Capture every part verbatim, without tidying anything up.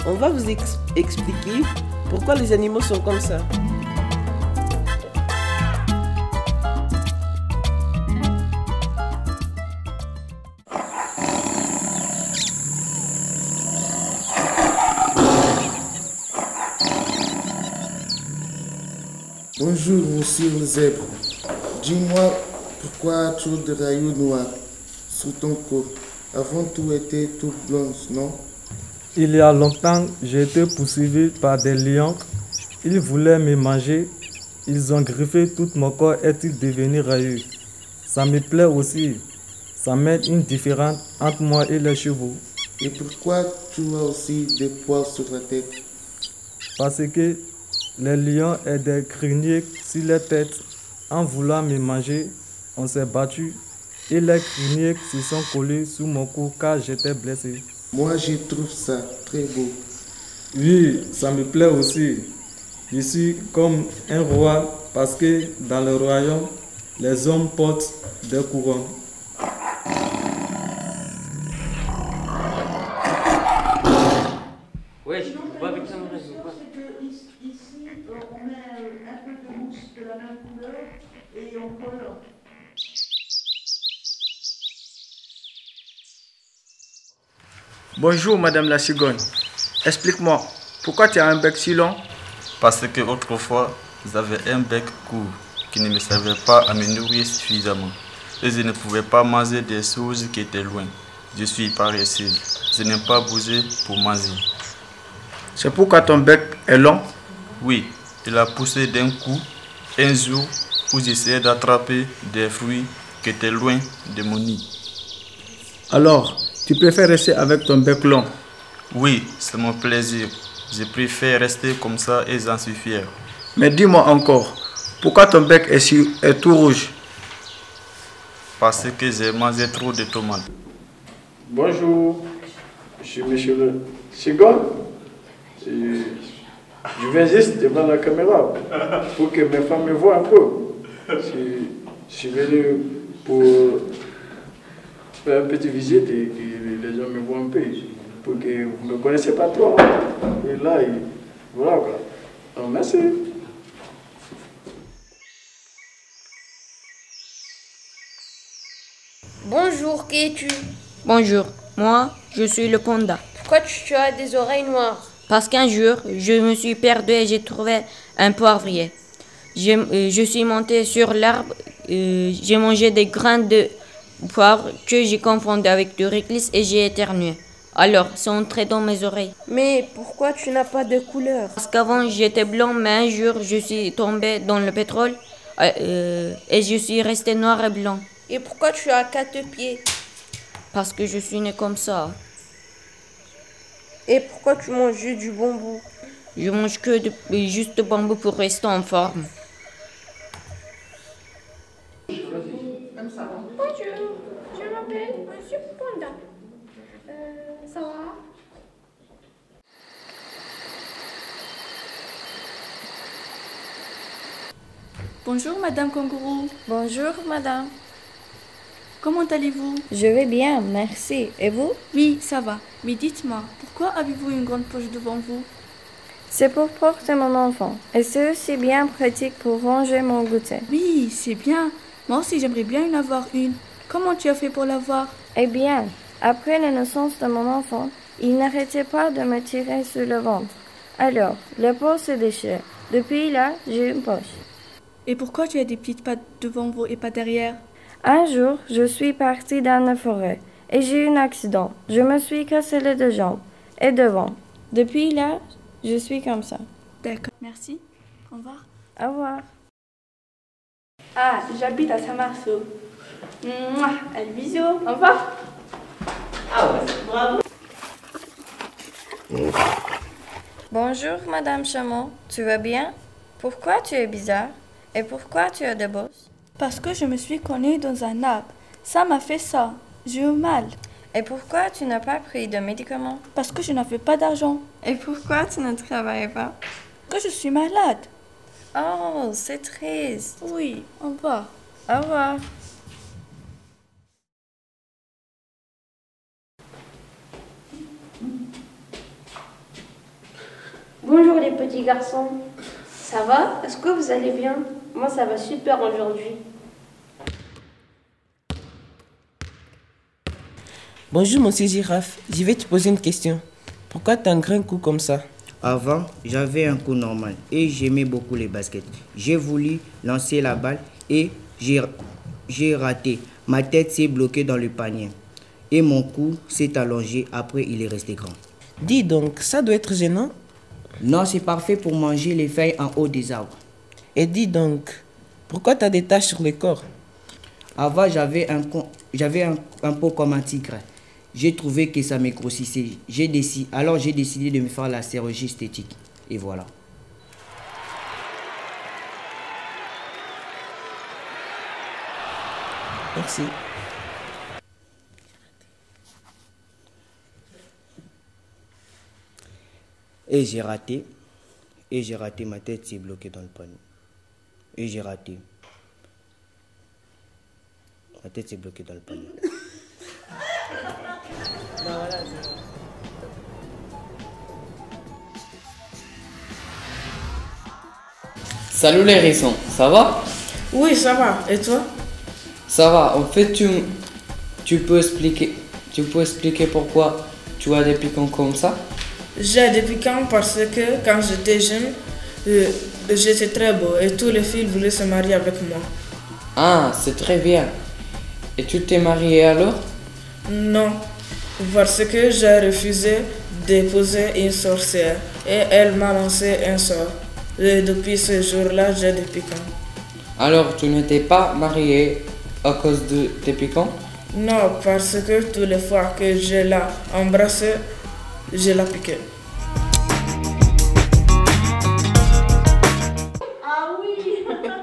On va vous ex expliquer pourquoi les animaux sont comme ça. Bonjour, monsieur le zèbre. Dis-moi pourquoi trop de rayures noirs sur ton corps. Avant, tout était tout blanche, non? Il y a longtemps, j'ai été poursuivi par des lions. Ils voulaient me manger. Ils ont griffé tout mon corps et il est devenu rayeux. Ça me plaît aussi. Ça met une différence entre moi et les chevaux. Et pourquoi tu as aussi des poils sur la tête? Parce que les lions et des criniers sur la tête. En voulant me manger, on s'est battu et les criniers se sont collés sous mon cou car j'étais blessé. Moi, je trouve ça très beau. Oui, ça me plaît aussi. Je suis comme un roi parce que dans le royaume, les hommes portent des couronnes. Ouais, je ne pas avec ça, mon rêve. Ici, on met un peu de mousse de la même couleur et on colore. Bonjour Madame la cigogne. Explique-moi, pourquoi tu as un bec si long? Parce que autrefois, j'avais un bec court qui ne me servait pas à me nourrir suffisamment. Et je ne pouvais pas manger des choses qui étaient loin. Je suis paresseuse. Je n'aime pas bouger pour manger. C'est pourquoi ton bec est long? Oui, il a poussé d'un coup un jour où j'essayais d'attraper des fruits qui étaient loin de mon nid. Alors, tu préfères rester avec ton bec long? Oui, c'est mon plaisir. Je préfère rester comme ça et j'en suis fier. Mais dis-moi encore, pourquoi ton bec est, si, est tout rouge? Parce que j'ai mangé trop de tomates. Bonjour, je suis monsieur le cigogne. Je viens juste devant la caméra pour que mes femmes me voient un peu. Je, je suis venu pour faire une petite visite et que les gens me voient un peu. Pour que vous ne me connaissez pas trop. Et là, et voilà quoi. Alors, merci. Bonjour, qui es-tu? Bonjour, moi, je suis le panda. Pourquoi tu as des oreilles noires? Parce qu'un jour, je me suis perdu et j'ai trouvé un poivrier. Je, euh, je suis monté sur l'arbre, euh, j'ai mangé des graines de poivre que j'ai confondu avec du réglisse et j'ai éternué. Alors, c'est entré dans mes oreilles. Mais pourquoi tu n'as pas de couleur? Parce qu'avant, j'étais blanc, mais un jour, je suis tombé dans le pétrole euh, et je suis resté noir et blanc. Et pourquoi tu as quatre pieds? Parce que je suis né comme ça. Et pourquoi tu manges juste du bambou? Je mange que de, juste de bambou pour rester en forme. Bonjour, je m'appelle Monsieur Panda. Euh, ça va? Bonjour Madame Kangourou. Bonjour Madame. Comment allez-vous? Je vais bien, merci. Et vous? Oui, ça va. Mais dites-moi, pourquoi avez-vous une grande poche devant vous? C'est pour porter mon enfant. Et c'est aussi bien pratique pour ranger mon goûter. Oui, c'est bien. Moi aussi, j'aimerais bien en avoir une. Comment tu as fait pour l'avoir? Eh bien, après la naissance de mon enfant, il n'arrêtait pas de me tirer sur le ventre. Alors, le pot se déchire. Depuis là, j'ai une poche. Et pourquoi tu as des petites pattes devant vous et pas derrière? Un jour, je suis partie dans la forêt et j'ai eu un accident. Je me suis cassé les deux jambes et devant. Depuis là, je suis comme ça. D'accord, merci. Au revoir. Au revoir. Ah, j'habite à Saint-Marceau. Mouah, allez, bisous. Au revoir. Ah ouais, bravo. Bonjour, Madame Chameau. Tu vas bien? Pourquoi tu es bizarre? Et pourquoi tu as des bosses? Parce que je me suis cognée dans un arbre. Ça m'a fait ça. J'ai eu mal. Et pourquoi tu n'as pas pris de médicaments? Parce que je n'avais pas d'argent. Et pourquoi tu ne travailles pas? Que je suis malade. Oh, c'est triste. Oui, au revoir. Au revoir. Bonjour les petits garçons. Ça va? Est-ce que vous allez bien? Moi ça va super aujourd'hui. Bonjour monsieur Girafe, je vais te poser une question. Pourquoi tu as un grand cou comme ça? Avant, j'avais un coup normal et j'aimais beaucoup les baskets. J'ai voulu lancer la balle et j'ai, j'ai raté. Ma tête s'est bloquée dans le panier et mon cou s'est allongé. Après, il est resté grand. Dis donc, ça doit être gênant? Non, c'est parfait pour manger les feuilles en haut des arbres. Et dis donc, pourquoi tu as des taches sur le corps? Avant, j'avais un, j'avais un, un pot comme un tigre. J'ai trouvé que ça me grossissait. J'ai décidé, alors j'ai décidé de me faire la chirurgie esthétique. Et voilà. Merci. Et j'ai raté. Et j'ai raté. Ma tête s'est bloquée dans le panier. Et j'ai raté. Ma tête s'est bloquée dans le panier. Salut les hérissons, ça va? Oui, ça va. Et toi? Ça va. En fait, tu, tu, peux expliquer, tu peux expliquer pourquoi tu as des piquants comme ça? J'ai des piquants parce que quand j'étais jeune, euh, j'étais très beau et tous les filles voulaient se marier avec moi. Ah, c'est très bien. Et tu t'es marié alors? Non, parce que j'ai refusé d'épouser une sorcière et elle m'a lancé un sort. Et depuis ce jour-là, j'ai des piquants. Alors, tu n'étais pas marié à cause de tes piquants? Non, parce que toutes les fois que je l'ai embrassée, je l'ai piqué. Ah oui.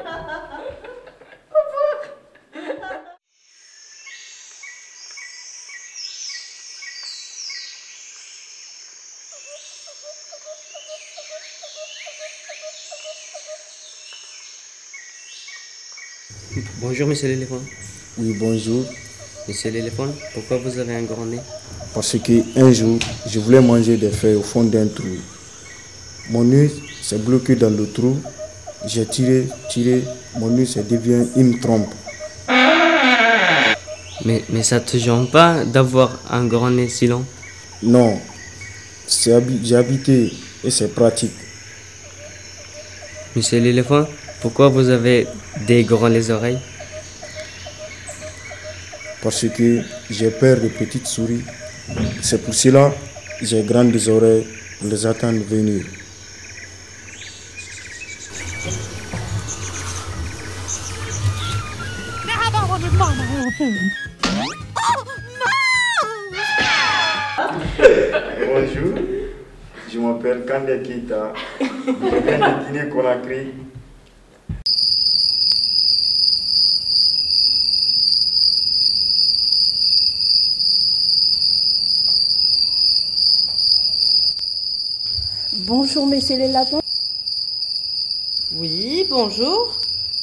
Bonjour monsieur l'éléphant. Oui, bonjour. Monsieur l'éléphant, pourquoi vous avez un grand nez? Parce qu'un jour, je voulais manger des feuilles au fond d'un trou. Mon nez s'est bloqué dans le trou. J'ai tiré, tiré, mon nez s'est devenu une trompe. Mais, mais ça te gêne pas d'avoir un grand nez si long? Non, j'ai habité et c'est pratique. Monsieur l'éléphant, pourquoi vous avez des grands les oreilles? Parce que j'ai peur des petites souris. C'est pour cela que j'ai grandes oreilles pour les attendre venir. Bonjour, je m'appelle Kande Keita. Je viens de Guinée-Conakry. Bonjour, messieurs les lapins. Oui, bonjour.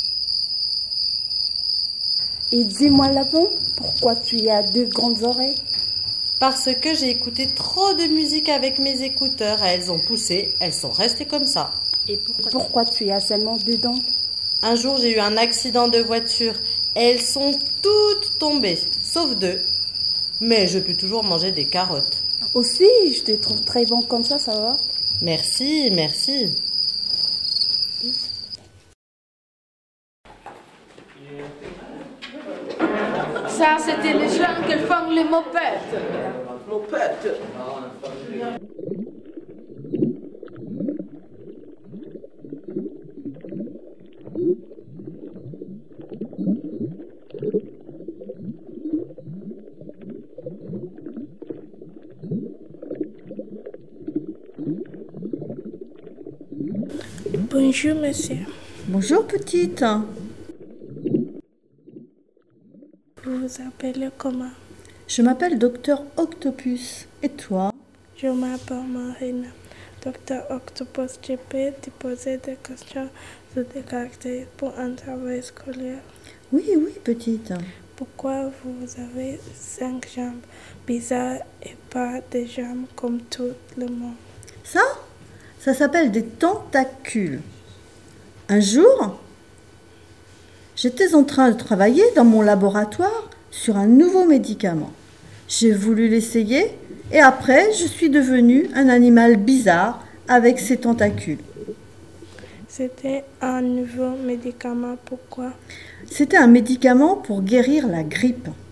Et dis-moi, lapin, pourquoi tu as deux grandes oreilles? Parce que j'ai écouté trop de musique avec mes écouteurs. Elles ont poussé, elles sont restées comme ça. Et pourquoi, pourquoi tu as seulement deux dents? Un jour, j'ai eu un accident de voiture. Elles sont toutes tombées, sauf deux. Mais je peux toujours manger des carottes. Aussi, je te trouve très bon comme ça, ça va? Merci, merci. Ça, c'était les gens qui font les mopettes. Mopettes. Bonjour, monsieur. Bonjour, petite. Vous vous appelez comment? Je m'appelle Docteur Octopus. Et toi? Je m'appelle Marina. Docteur Octopus, je peux te poser des questions sur des caractères pour un travail scolaire? Oui, oui, petite. Pourquoi vous avez cinq jambes bizarres et pas des jambes comme tout le monde? Ça? Ça s'appelle des tentacules. Un jour, j'étais en train de travailler dans mon laboratoire sur un nouveau médicament. J'ai voulu l'essayer et après, je suis devenue un animal bizarre avec ses tentacules. C'était un nouveau médicament, pourquoi? C'était un médicament pour guérir la grippe.